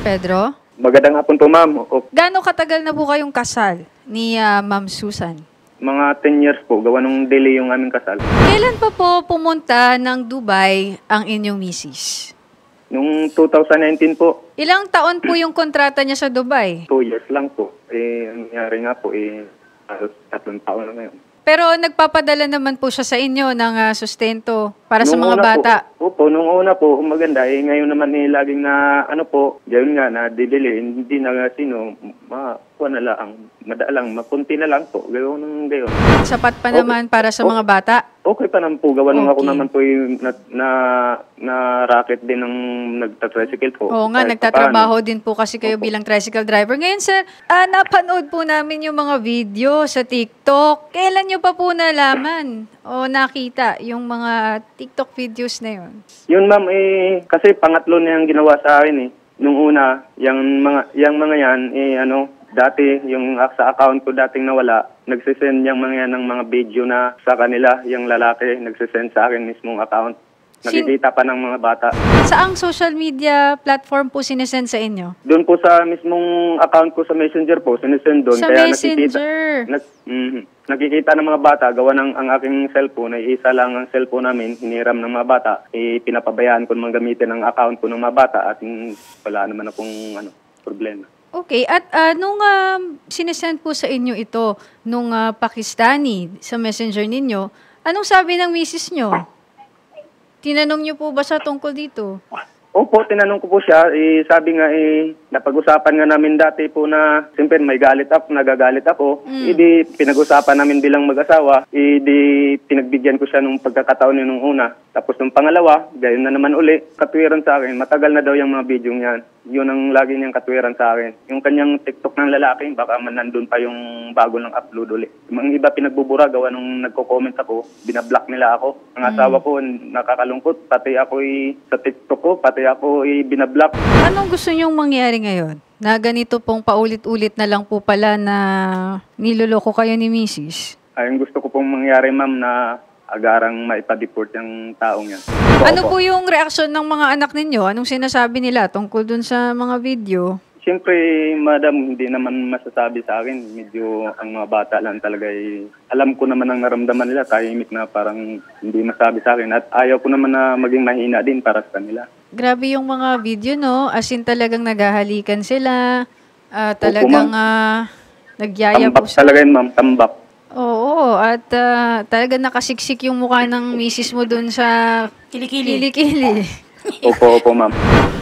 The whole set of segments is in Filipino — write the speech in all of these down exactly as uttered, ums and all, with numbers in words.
Pedro? Magandang hapon po, ma'am. O, Gaano katagal na po kayong kasal ni ah, Ma'am Susan? mga ten years po, gawa nung delay yung aming kasal. Kailan pa po pumunta ng Dubai ang inyong misis? Nung two thousand nineteen po, Ilang taon po yung kontrata niya sa Dubai? two years lang po. Eh, ang nangyari nga po, eh, halos tatlong taon na ngayon. Pero nagpapadala naman po siya sa inyo ng ah, sustento para sa Nung mga una bata. Po, opo, nung una po, maganda. Eh, ngayon naman eh, laging na, ano po, gayon nga, na delay. Hindi na sino, makuha na lang, madalang, makunti na lang po. Gayon ng gayon. Sapat pa Okay. naman para sa Okay. mga bata. Okay pa naman po, gawa nung ako Okay. naman po yung na, na, na racket din ng nagtatricycle po. Oo nga, Kahit nagtatrabaho din po kasi kayo bilang tricycle driver. Ngayon, sir, ah, napanood po namin yung mga video sa TikTok. Kailan nyo pa po nalaman o nakita yung mga TikTok videos na yun? Yun ma'am, eh, kasi pangatlo na yung ginawa sa akin eh. Nung una, yung mga, yung mga yan, eh ano, dati, yung sa account ko dating nawala, nagsisend yung mga yan ng mga video na sa kanila, yung lalaki, nagsisend sa akin mismong account. Sin- Nakikita pa ng mga bata. Saang social media platform po sinesend sa inyo? Doon po sa mismong account ko sa Messenger po, sinisend doon. Sa Kaya Messenger. Nakikita, nag, mhm, nakikita ng mga bata, gawa ng ang aking cellphone, ay isa lang ang cellphone namin, hiniram ng mga bata, eh, pinapabayaan ko naman gamitin ang account ko ng mga bata at mm, wala naman akong ano, problema. Okay, at ah, nung um, sinesend po sa inyo ito, nung ah, Pakistani sa messenger ninyo, anong sabi ng misis nyo? Tinanong nyo po ba sa tungkol dito? Opo, tinanong ko po siya, eh, sabi nga, eh, napag-usapan nga namin dati po na, siyempre may galit ako, nagagalit ako, Mm. hindi pinag-usapan namin bilang mag-asawa, hindi pinagbigyan ko siya nung pagkakataon niya nung una. Tapos nung pangalawa, gayon na naman uli, katwiran sa akin, matagal na daw yung mga video niyan. Yun ang lagi niyang katwiran sa akin. Yung kanyang TikTok ng lalaki, baka man nandun pa yung bago ng upload uli. Yung iba pinagbubura, gawa nung nagko-comment ako, binablock nila ako. Ang asawa ko, nakakalungkot, pati ako sa TikTok ko, pati ako binablock. Anong gusto nyong mangyari ngayon? Na ganito pong paulit-ulit na lang po pala na niloloko kayo ni misis? Ay, ang gusto ko pong mangyari, ma'am, na agarang maipa-deport yung taong yan. Ano po yung reaksyon ng mga anak ninyo? Anong sinasabi nila tungkol dun sa mga video? Siyempre, madam, hindi naman masasabi sa akin. Medyo ang mga bata lang talaga ay, alam ko naman ang naramdaman nila, tahimik na parang hindi masabi sa akin. At ayaw ko naman na maging mahina din para sa kanila. Grabe yung mga video, no? As in talagang naghahalikan sila, ah, talagang uh, nagyaya po Tambak sila. talaga yun, ma'am, tambak. Oo, at ah, talagang nakasiksik yung mukha ng misis mo dun sa Kilikili. kilikili. Opo, opo, ma'am.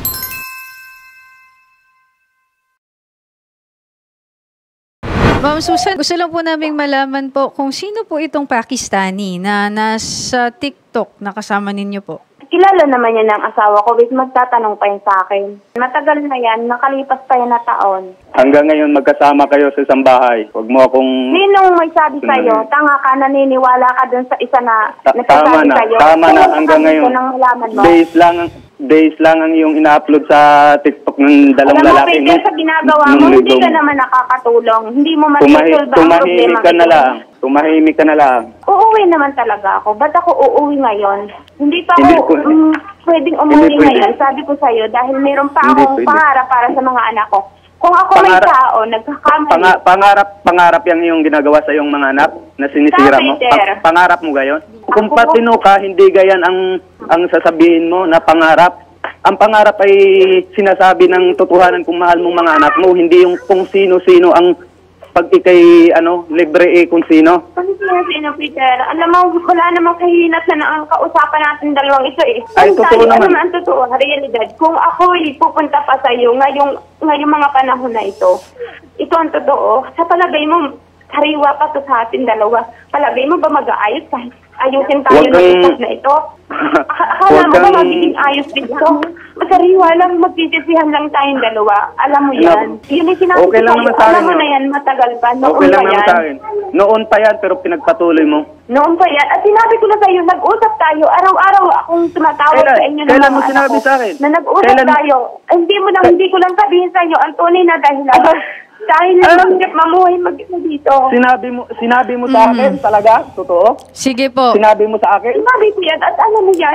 Ma'am Susan, gusto lang po naming malaman po kung sino po itong Pakistani na nasa TikTok na kasama ninyo po. Kilala naman yan ng asawa ko, wait, magtatanong pa yun sa akin. Matagal na yan, nakalipas pa yan na taon. Hanggang ngayon magkasama kayo sa isang bahay. Huwag mo akong... Sinong may sabi sa'yo, tanga ka, naniniwala ka dun sa isa na Ta- nagsasabi tama na, sa'yo. tama na Kung hanggang sabi ngayon. ko nang malaman mo. Days lang, days lang ang iyong ina-upload sa TikTok ng dalawang Alam mo, lalaki. Peter, sa ginagawa mo, nung hindi ligong- ka naman nakakatulong. Hindi mo Tumahi, masisolve ang tumahimik problema. ka na lang. Tumahimik ka na lang. Uuwi naman talaga ako. Ba't ako uuwi ngayon? Hindi pa Hindi ako pwede. um, pwedeng umuwi Hindi pwede. ngayon. Sabi ko sa'yo, dahil mayroon pa Hindi akong pwede. pangarap para sa mga anak ko. Kung ako may Pangarap- tao, nagkakamali. Panga- pangarap, pangarap yung iyong ginagawa sa iyong mga anak na sinisira mo. Peter. Pa- pangarap mo gayon. Kung Ako- patino ka, hindi gayan ang ang sasabihin mo na pangarap. Ang pangarap ay sinasabi ng totohanan kung mahal mong mga anak mo, hindi yung kung sino-sino ang pag ikay ano, libre eh kung sino. Kasi sino, Peter, alam mo, wala namang kahinat na ang kausapan natin dalawang ito eh. Ay, Kung totoo tayo, naman. ano ang totoo, realidad. Kung ako'y pupunta pa sa'yo ngayong, ngayong mga panahon na ito, ito ang totoo. Sa palagay mo, sariwa pa to sa atin dalawa. Palagay mo ba mag-aayos kahit ayusin tayo Huwag ng kang- isip na ito? Ak- Akala Huwag mo ba kang- magiging ayos dito? Sariwa lang, magtitisihan lang tayong dalawa. Alam mo yan. Yun yung sinabi Okay ko lang sa'yo. naman sa Alam akin mo yun. na yan, matagal pa. Noon Okay lang pa naman yan. sa akin. Noon pa yan pero pinagpatuloy mo. Noon pa yan. At sinabi ko na sa'yo, nag-usap tayo. Araw-araw akong tumatawag Kailan- sa inyo ng kailan mga mo anak sinabi ko sa akin? Na nag-usap Kailan- tayo. Ay, hindi mo lang, hindi ko lang sabihin sa'yo ang tunay na dahilan. Dahil lang hirap mamuhay mag-isa dito. Sinabi mo sinabi mo sa akin talaga? Totoo? Sige po. Sinabi mo sa akin? Sinabi ko yan at alam mo yan.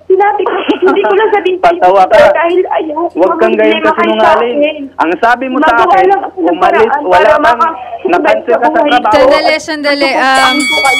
Sinabi ko, hindi ko lang sabihin Patawa ka. dahil ayaw. Huwag kang ganyan kasi nungaling. Ang sabi mo sa akin, umalis, wala kang napansin ka sa trabaho. Sandali, sandali. Um,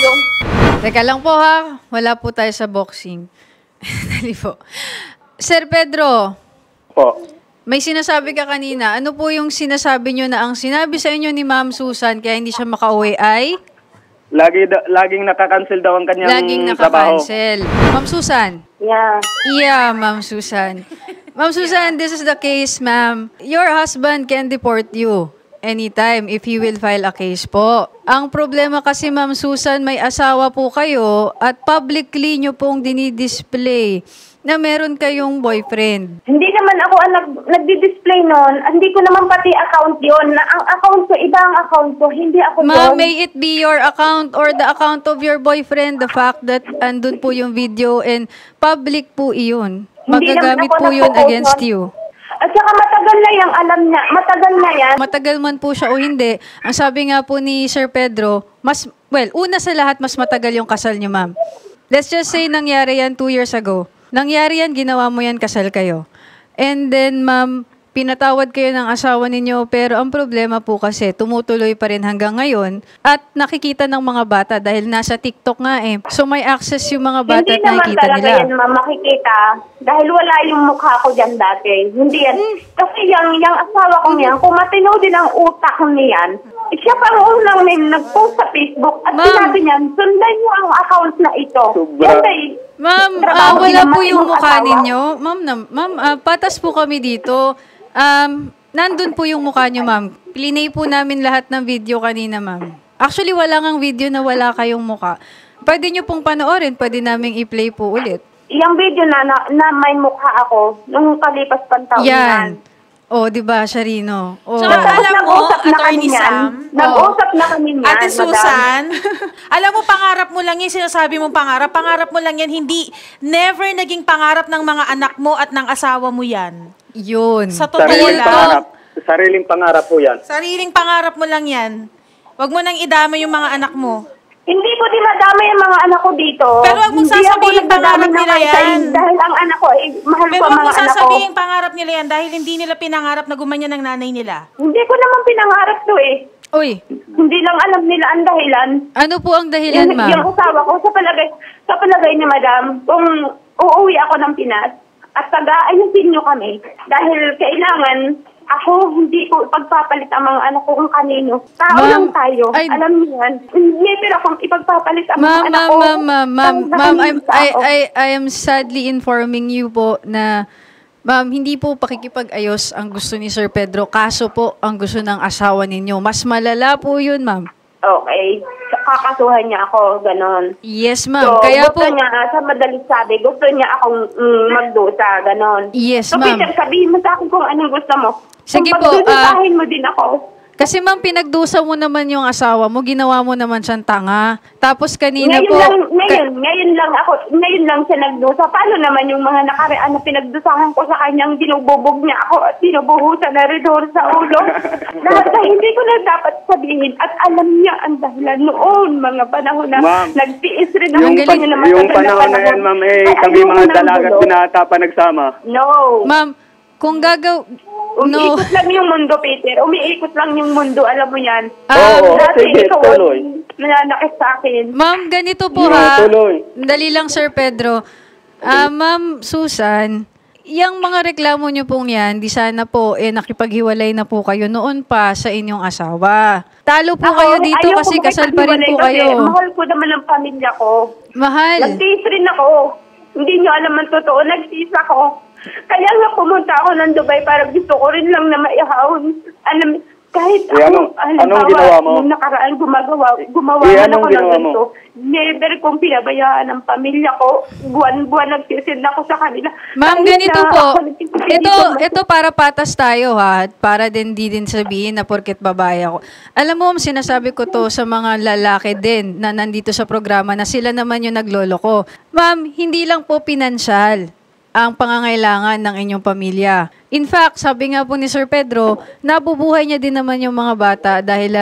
teka lang po ha. Wala po tayo sa boxing. Dali po. Sir Pedro, Po. may sinasabi ka kanina. Ano po yung sinasabi nyo na ang sinabi sa inyo ni Ma'am Susan kaya hindi siya makauwi ay? Lagi da, laging nakakancel daw ang kanyang Laging trabaho. nakakancel. Ma'am Susan. Yeah. Yeah, Ma'am Susan. Ma'am Susan, this is the case, ma'am. Your husband can deport you anytime if he will file a case po. Ang problema kasi, Ma'am Susan, may asawa po kayo at publicly nyo pong dinidisplay na meron kayong boyfriend. Hindi naman ako ang nag, nagdi-display noon. Hindi ko naman pati account yon. Na ang account ko, iba ang account ko. Hindi ako Ma'am, yun. may it be your account or the account of your boyfriend, the fact that andun po yung video and public po iyon. Hindi Magagamit naman ako po yun nagpo-post against nun. you. At saka matagal na yung alam niya. Matagal na yan. Matagal man po siya o hindi, ang sabi nga po ni Sir Pedro, mas, well, una sa lahat, mas matagal yung kasal niyo, ma'am. Let's just say nangyari yan two years ago. Nangyari yan, ginawa mo yan, kasal kayo. And then, ma'am, pinatawad kayo ng asawa ninyo, pero ang problema po kasi, tumutuloy pa rin hanggang ngayon at nakikita ng mga bata dahil nasa TikTok nga eh. So, may access yung mga bata Hindi at naman nakikita talaga nila. yan, ma'am, makikita. Dahil wala yung mukha ko dyan dati. Hindi yan. Hmm. Kasi yung, yung asawa kong yan, kung matinaw din ang utak niyan, eh, siya pang unang may nag-post sa Facebook at Ma'am. sinabi niyan, sundan niyo ang account na ito. Sobra. Yan ay, Ma'am, ah, trabaho wala din po naman yung ng mukha asawa. ninyo. Ma'am, na, ma'am ah, patas po kami dito. Um, nandun po yung mukha nyo, ma'am. Plinay po namin lahat ng video kanina, ma'am. Actually, wala ngang video na wala kayong mukha. Pwede nyo pong panoorin. Pwede naming i-play po ulit. yung video na, na, na may mukha ako, nung kalipas pang taon Yan. O, oh, di ba, Sharino? Oh. So, Tapos alam mo, nag-usap na Attorney kami niyan. Sam, Nag-usap na kami niyan, Ate madam. Susan, alam mo, pangarap mo lang yan, sinasabi mong pangarap, pangarap mo lang yan, hindi, never naging pangarap ng mga anak mo at ng asawa mo yan. Yun. Sa totoo Sariling lang. pangarap. Sariling pangarap po yan. Sariling pangarap mo lang yan. Huwag mo nang idama yung mga anak mo. Hindi ko dinadama yung mga anak ko dito. Pero wag mong Hindi sasabihin ako nagdadamay pangarap ng nila kahit sa- yan. Dahil ang anak ko, eh, mahal Pero ko ang huwag mga mo anak ko. sasabihin pangarap nila yan dahil hindi nila pinangarap na gumanyan ng nanay nila. Hindi ko naman pinangarap to eh. Uy, Hindi lang alam nila ang dahilan. ano po ang dahilan, Yung, ma'am? yung asawa ko, sa palagay, sa palagay ni madam, kung uuwi ako ng Pinas at taga-ayusin nyo kami, dahil kailangan ako hindi ko ipagpapalit ang mga anak ko kung kanino. Tao Ma'am, lang tayo. ay- Alam niyo yan. Never akong ipagpapalit ang mga Ma'am, anak ma'am, ko. ma'am, ma'am, ma'am, Tao na ma'am, I'm, kanino I, ako. I, I am sadly informing you po na, ma'am, hindi po pakikipag-ayos ang gusto ni Sir Pedro, kaso po ang gusto ng asawa ninyo. Mas malala po yun, ma'am. Okay. Kakasuhan niya ako, ganon. Yes, So, ma'am. Kaya gusto po, niya, sa madaling sabi, gusto niya akong mm, magdusa, ganon. yes, So, ma'am. Peter, sabihin mo sa akin kung anong gusto mo. Sige kung po, pagdudusahin mo din ako. Kasi ma'am, pinagdusa mo naman yung asawa mo, ginawa mo naman siyang tanga. Tapos kanina Ngayon po, lang, ka- ngayon, ngayon lang ako, ngayon lang siya nagdusa. Paano naman yung mga nakaraan na pinagdusahan ko sa kanyang dinububog niya ako at dinubuhusan na ridor sa ulo? Lahat na hindi ko na dapat sabihin at alam niya ang dahilan noon, mga panahon na Ma'am, nagtiis rin ako Yung, galing. sa kanya na yung matagal na panahon na yan, ma'am, eh, Ay, kami ayoko mga ng dalaga at gulo. binata pa nagsama. No. ma'am, kung gagaw, no. Umiikot lang yung mundo, Peter. Umiikot lang yung mundo, alam mo yan. Ah, Oo, Dati sige, ikaw tuloy. ang nananakit sa akin. Ma'am, ganito po Yung ha. tuloy. Dali lang, Sir Pedro. Ah, Ma'am Susan, yung mga reklamo niyo pong yan, di sana po, eh, nakipaghiwalay na po kayo noon pa sa inyong asawa. Talo po Ako, kayo dito ayoko kasi kasal pa rin makipaghiwalay po kasi kayo. Mahal ko naman ang pamilya ko. Mahal. Nagtiis rin ako. Hindi nyo alam ang totoo. Nagtiis ako. Kaya nga pumunta ako ng Dubai para gusto ko rin lang na maihahon. Alam, kahit Eh, ako, anong- halimbawa, anong ginawa mo? nung nakaraan gumagawa, gumawa Eh, man anong ako ng ginawa mo? ganito. Never kong pinabayaan ang pamilya ko. Buwan-buwan nagsisid ako sa kanila. Ma'am, Kahit ganito na po. ako nagtiis- hindi Ito, ko mas- ito para patas tayo ha. Para din di din sabihin na porket babae ako. Alam mo, sinasabi ko to sa mga lalaki din na nandito sa programa na sila naman yung nagloloko. Ma'am, hindi lang po pinansyal ang pangangailangan ng inyong pamilya. In fact, sabi nga po ni Sir Pedro, nabubuhay niya din naman yung mga bata dahil um,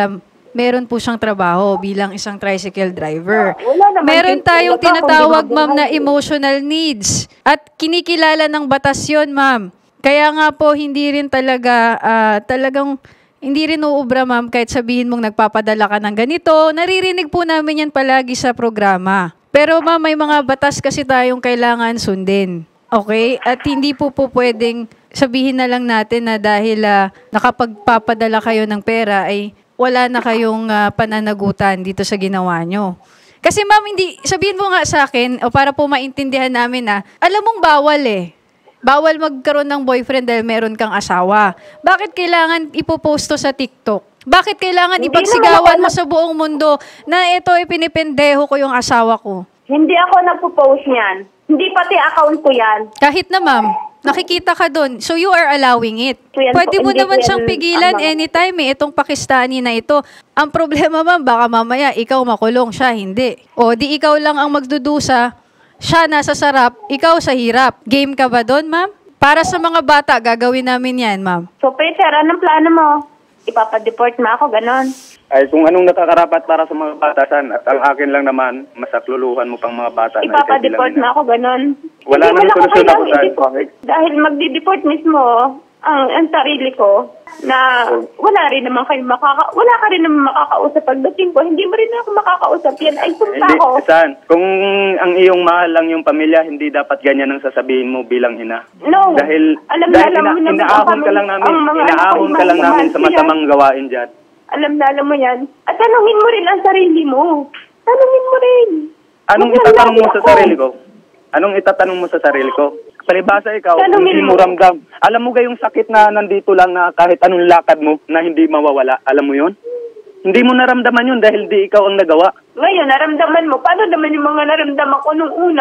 meron po siyang trabaho bilang isang tricycle driver. Wala naman Meron din- tayong wala pa akong tinatawag, ma'am, na ginagawa. emotional needs. At kinikilala ng batas yun, ma'am. Kaya nga po, hindi rin talaga, ah, talagang, hindi rin uubra, ma'am, kahit sabihin mong nagpapadala ka ng ganito. Naririnig po namin yan palagi sa programa. Pero, ma'am, may mga batas kasi tayong kailangan sundin. Okay? At hindi po po pwedeng sabihin na lang natin na dahil ah, nakapagpapadala kayo ng pera ay wala na kayong ah, pananagutan dito sa ginawa nyo. Kasi ma'am, hindi, sabihin mo nga sa akin, o para po maintindihan namin na, alam mong bawal eh. Bawal magkaroon ng boyfriend dahil meron kang asawa. Bakit kailangan ipoposto sa TikTok? Bakit kailangan Hindi ipagsigawan naman mo ako sa buong mundo na ito ay pinipendeho ko yung asawa ko? Hindi ako nagpo-post niyan. Hindi pati account ko yan. Kahit na ma'am, nakikita ka doon. So you are allowing it. So yan Pwede po, mo hindi naman po yan siyang pigilan ang mga- anytime eh, itong Pakistani na ito. Ang problema ma'am, baka mamaya ikaw makulong, siya hindi. O di ikaw lang ang magdudusa, siya nasa sarap, ikaw sa hirap. Game ka ba doon ma'am? Para sa mga bata, gagawin namin yan ma'am. So, Peter, anong plano mo? Ipapadeport mo ako, ganon. Ay, kung anong nakakarapat para sa mga batasan at ang akin lang naman, masakluluhan mo pang mga bata na ikaw Ipapadeport bilang mo ina. ako, ganon. Wala Hindi mo naman lang ako solusyon ako kailangang dahil i-deport. bakit? Dahil magdi-deport mismo ang, ang sarili ko na wala rin naman kayo makaka... Wala ka rin naman makakausap pagdating ko. Hindi mo rin ako makakausap yan. Ay, punta Hindi, ako. saan? Kung ang iyong mahal lang yung pamilya, hindi dapat ganyan ang sasabihin mo bilang ina. No. Dahil, Alam na dahil alam mo ina, naman inaahon kami- ka lang namin, ang mga anak inaahon ko, ka lang mahal namin sa ko yan. masamang gawain dyan. Alam na alam mo yan. At tanungin mo rin ang sarili mo. Tanungin mo rin. Anong Huwag lang itatanong lagi mo sa ako. sarili ko? Anong itatanong mo sa sarili ko? Palibasa ikaw, Tanungin hindi mo mo. ramdam. Alam mo gayong sakit na nandito lang na kahit anong lakad mo na hindi mawawala. Alam mo yon? Hindi mo naramdaman yun dahil di ikaw ang nagawa. Ngayon, naramdaman mo. Paano naman yung mga naramdaman ko nung una?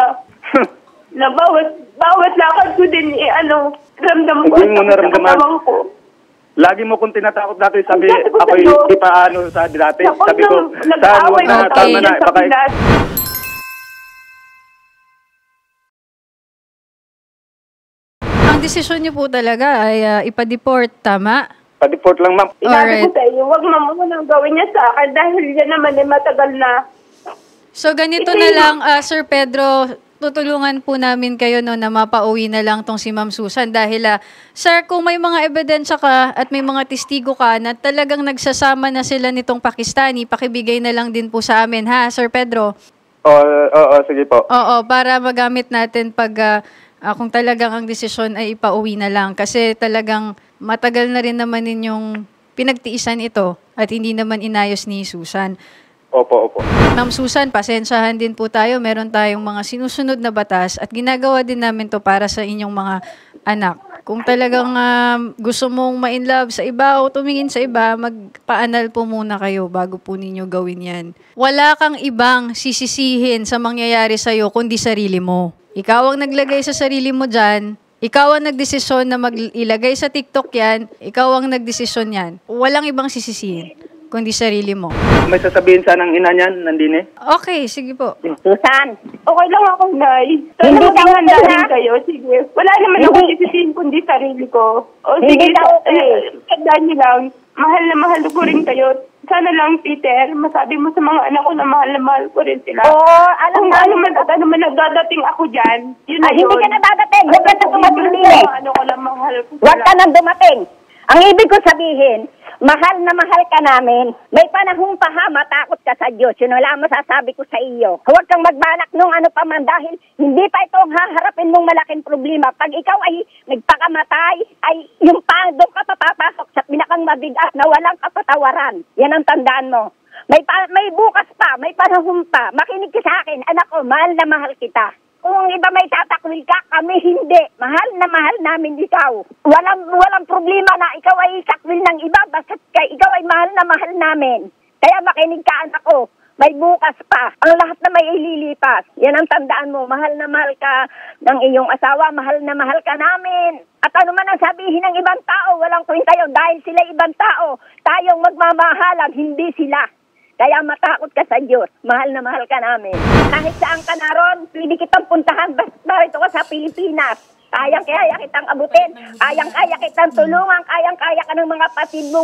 Na bawat, bawat lakad ko din, eh, ano, ramdam ko. Hindi mo ang sakit sa naramdaman. katawan ko. Lagi mo kong tinatakot dati, sabi Ang sabi ko ako'y sa'yo, ipaano sa dati. Tapos Sabi ko, nung saan nag-aaway wag na, na tama tayo na, sa baka Pinas, Ang desisyon niyo po talaga ay ah, ipa-deport, tama? pa-deport lang ma'am. Inabi ko Alright. sa iyo, huwag mo munang gawin niya sa akin dahil yan naman ay matagal na. So ganito Ito na yung- lang, ah, Sir Pedro, tutulungan po namin kayo no, na mapauwi na lang tong si Ma'am Susan dahil, ah, Sir, kung may mga ebidensya ka at may mga testigo ka na talagang nagsasama na sila nitong Pakistani, pakibigay na lang din po sa amin, ha, Sir Pedro? Oo, oo, sige po. Oo, para magamit natin pag ah, ah, kung talagang ang desisyon ay ipauwi na lang. Kasi talagang matagal na rin naman ninyong pinagtiisan ito at hindi naman inayos ni Susan. Opo, opo. Ma'am Susan, pasensyahan din po tayo. Meron tayong mga sinusunod na batas at ginagawa din namin to para sa inyong mga anak. Kung talagang ah, gusto mong ma-inlove sa iba o tumingin sa iba, magpa-anal po muna kayo bago po ninyo gawin yan. Wala kang ibang sisisihin sa mangyayari sa'yo kundi sarili mo. Ikaw ang naglagay sa sarili mo dyan. Ikaw ang nagdesisyon na mag-ilagay sa TikTok yan. Ikaw ang nagdesisyon yan. Walang ibang sisisihin kundi sarili mo. May sasabihin sana ng ina niyan, Nandine? Okay, sige po. Susan, Okay lang ako, Nay. Sana Hindi ka maghanda okay, rin ha? kayo. Sige. Wala naman Hindi. ako sisisihin kundi sarili ko. O Hindi sige, ka okay. eh, tandaan niyo lang. Mahal na mahal ko rin kayo. Sana lang, Peter, masabi mo sa mga anak ko na mahal na mahal ko rin sila. oo, alam Kung mo, ano man at ano man nagdadating ako dyan, yun na ay, yun. hindi ka na dadating. Huwag ka na dumating din eh. Ano ko lang mahal ko Huwag ka sila. nang dumating. Ang ibig ko sabihin, mahal na mahal ka namin. May panahong pa ha, matakot ka sa Diyos. Yun wala masasabi ko sa iyo. Huwag kang magbanak nung ano pa man dahil hindi pa ito ang haharapin mong malaking problema. Pag ikaw ay nagpakamatay, ay yung pa, doon ka papapasok sa pinakang mabigat na walang kapatawaran. Yan ang tandaan mo. May, pa, may bukas pa, may panahon pa. Makinig ka sa akin, anak ko, mahal na mahal kita. Kung iba may tatakwil ka, kami hindi. Mahal na mahal namin ikaw. Walang walang problema na ikaw ay takwil ng iba basta kay ikaw ay mahal na mahal namin. Kaya makinig ka, anak ko. May bukas pa. Ang lahat na may ililipas. Yan ang tandaan mo. Mahal na mahal ka ng iyong asawa. Mahal na mahal ka namin. At ano man ang sabihin ng ibang tao, walang kwenta yun. Dahil sila ibang tao, tayong magmamahalan, hindi sila. Kaya matakot ka sa Diyos. Mahal na mahal ka namin. Kahit saan ka naroon, pwede kitang puntahan. Basta rito ka sa Pilipinas. Kayang-kaya kitang abutin. Kayang-kaya kitang tulungan. Kayang-kaya ka ng mga patid mong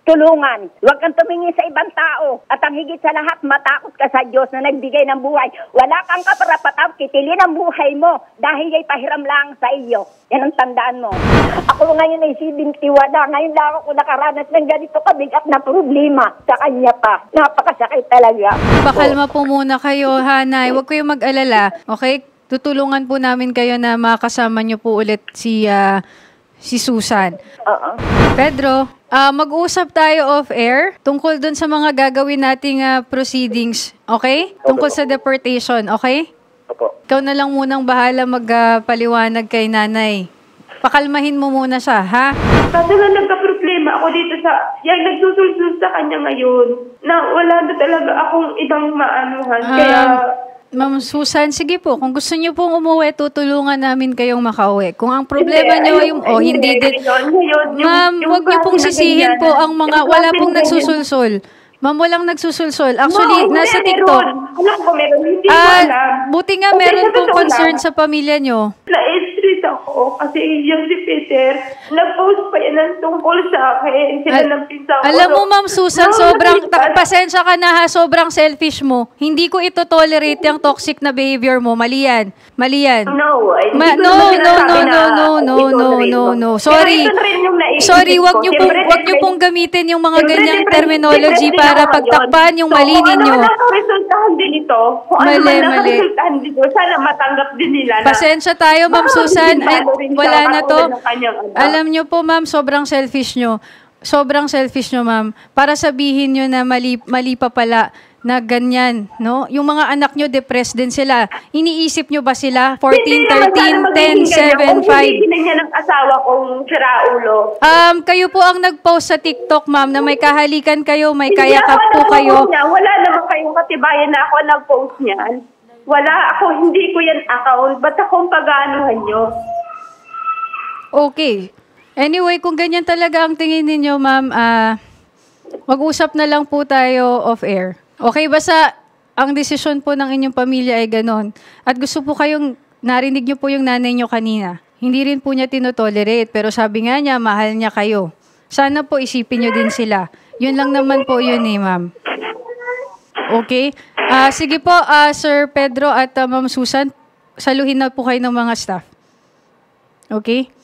tulungan. Huwag kang tumingin sa ibang tao. At ang higit sa lahat, matakot ka sa Diyos na nagbigay ng buhay. Wala kang kaparapatang kitilin ang buhay mo dahil ay pahiram lang sa iyo. Yan ang tandaan mo. Ako ngayon ay seventy-one na. Ngayon lang ako nakaranas ng ganito kabigat na problema sa kanya pa. Napakasakit talaga. Pakalma po muna kayo, Hanay. Huwag kayong mag-alala. Okay? Tutulungan po namin kayo na makasama nyo po ulit si, uh, si Susan. Oo. Pedro, uh, mag-uusap tayo off-air tungkol dun sa mga gagawin nating uh, proceedings. Okay? Tungkol sa deportation. Okay? Opo. Ikaw na lang munang bahala magpaliwanag kay nanay. Pakalmahin mo muna siya, ha? Kaso nga nagka-problema ako dito sa, yung nagsusulsul sa kanya ngayon, na wala na talaga akong ibang maanuhan. Ah, Kaya, Ma'am Susan, sige po, kung gusto niyo pong umuwi, tutulungan namin kayong makauwi. Kung ang problema Hindi, niyo ayun, yung, oh, hindi din. ngayon, ngayon, yung- Ma'am, yung wag niyo pong klase na sisihin ganyan. po ang mga, Yung wala klase pong na ganyan. nagsusulsol. Ma'am, walang nagsusulsol. Actually, No, nasa meron. TikTok. Alam ko meron, hindi ko Ah, alam. buti nga Kasi meron sa pong totoo concern lang, sa pamilya niyo. Na-stress ako kasi yung si Peter, nag-post pa yan ng tungkol sa akin. Sila Al- ng pinsa ko. Alam mo, Ma'am Susan, No, sobrang, nakita- ta- pasensya ka na ha, sobrang selfish mo. Hindi ko ito tolerate yung toxic na behavior mo. Mali yan. Mali yan. No, ay, Ma- hindi ko no, naman no, sinasabi no, na no, no, no, ito no, rin no, mo. no. Pero Sorry. ito rin yung naisip Sorry, wag ko. niyo Siyempre, pong, wag niyo siyempre, pong gamitin yung mga siyempre, ganyang siyempre, terminology siyempre, para siyempre, pagtakpan yung so, mali kung ninyo. ano man nakaresultahan din ito, kung Mali, ano man mali. nakaresultahan dito, sana matanggap din nila na. Pasensya tayo, Ma'am Baka Susan. hindi Ay, balo rin siya wala na to. katulad ng kanyang anak. Alam niyo po, Ma'am, sobrang selfish nyo. Sobrang selfish nyo, Ma'am. Para sabihin nyo na mali, mali pa pala na ganyan, no? Yung mga anak nyo, depressed din sila. Iniisip nyo ba sila? fourteen, thirteen, ten, seven, five. Kung hindi niya ng asawa kong siraulo. Um, kayo po ang nag-post sa TikTok, Ma'am, na may kahalikan kayo, may Hindi kayakap ako po nag-post kayo. niya. Wala naman kayong katibayan na ako nag-post niyan. Wala ako, hindi ko yan account. Ba't akong pag-aanuhan nyo? Okay. Anyway, kung ganyan talaga ang tingin ninyo, Ma'am, ah, mag-usap na lang po tayo off-air. Okay, basta ang desisyon po ng inyong pamilya ay ganon. At gusto po kayong, narinig niyo po yung nanay niyo kanina. Hindi rin po niya tinotolerate, pero sabi nga niya, mahal niya kayo. Sana po isipin niyo din sila. Yun lang naman po yun eh, Ma'am. Okay? Ah, sige po, ah, Sir Pedro at ah, Ma'am Susan, saluhin na po kayo ng mga staff. Okay?